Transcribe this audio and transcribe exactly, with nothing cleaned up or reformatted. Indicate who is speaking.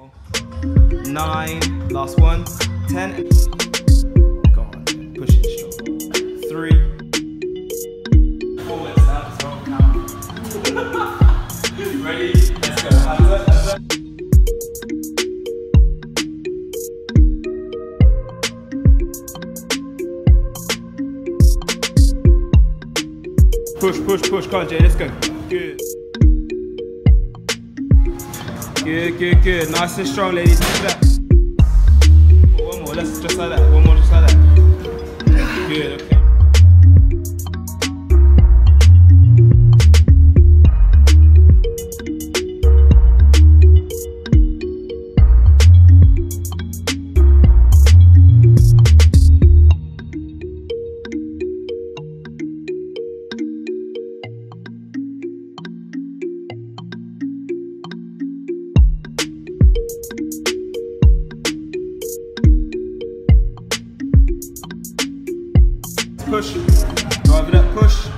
Speaker 1: more. Nine, last one. Ten. Go on, push it strong. Three. Four, let's have as well. Count. Ready? Let's go. Hands up, hands up. Push, push, push. Come on, Jay, let's go. Good. Good, good, good. Nice and strong, ladies. Look at that. One more, let's just like that. One more, just like that. Good, okay. Push, drive it up, push.